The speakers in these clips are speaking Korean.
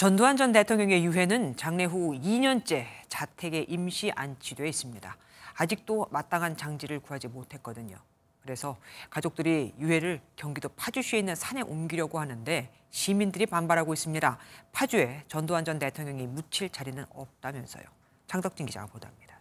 전두환 전 대통령의 유해는 장례 후 2년째 자택에 임시 안치돼 있습니다. 아직도 마땅한 장지를 구하지 못했거든요. 그래서 가족들이 유해를 경기도 파주시에 있는 산에 옮기려고 하는데 시민들이 반발하고 있습니다. 파주에 전두환 전 대통령이 묻힐 자리는 없다면서요. 장덕진 기자가 보도합니다.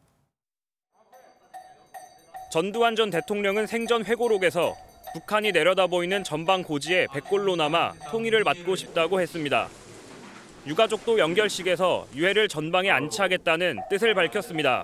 전두환 전 대통령은 생전 회고록에서 북한이 내려다보이는 전방 고지에 백골로 남아 통일을 맡고 싶다고 했습니다. 유가족도 연결식에서 유해를 전방에 안치하겠다는 뜻을 밝혔습니다.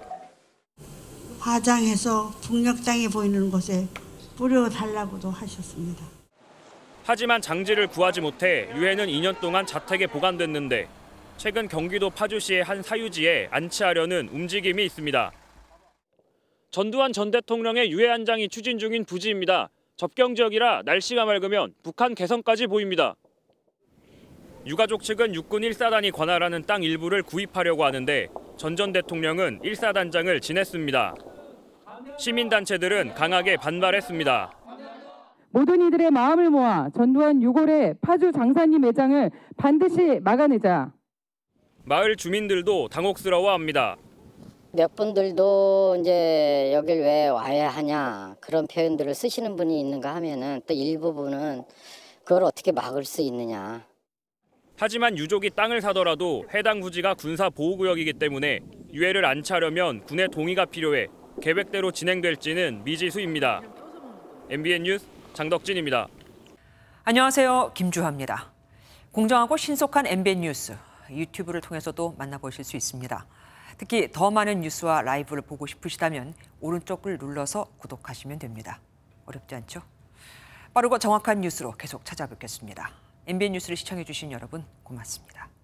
화장해서 북녘 땅이 보이는 곳에 뿌려달라고도 하셨습니다. 하지만 장지를 구하지 못해 유해는 2년 동안 자택에 보관됐는데 최근 경기도 파주시의 한 사유지에 안치하려는 움직임이 있습니다. 전두환 전 대통령의 유해 안장이 추진 중인 부지입니다. 접경 지역이라 날씨가 맑으면 북한 개성까지 보입니다. 유가족 측은 육군 1사단이 관할하는 땅 일부를 구입하려고 하는데 전 대통령은 1사단장을 지냈습니다. 시민단체들은 강하게 반발했습니다. 모든 이들의 마음을 모아 전두환 6월의 파주 장사님 매장을 반드시 막아내자. 마을 주민들도 당혹스러워합니다. 몇 분들도 이제 여길 왜 와야 하냐 그런 표현들을 쓰시는 분이 있는가 하면은 또 일부분은 그걸 어떻게 막을 수 있느냐. 하지만 유족이 땅을 사더라도 해당 부지가 군사보호구역이기 때문에 유해를 안치하려면 군의 동의가 필요해 계획대로 진행될지는 미지수입니다. MBN 뉴스 장덕진입니다. 안녕하세요. 김주하입니다. 공정하고 신속한 MBN 뉴스, 유튜브를 통해서도 만나보실 수 있습니다. 특히 더 많은 뉴스와 라이브를 보고 싶으시다면 오른쪽을 눌러서 구독하시면 됩니다. 어렵지 않죠? 빠르고 정확한 뉴스로 계속 찾아뵙겠습니다. MBN 뉴스를 시청해주신 여러분 고맙습니다.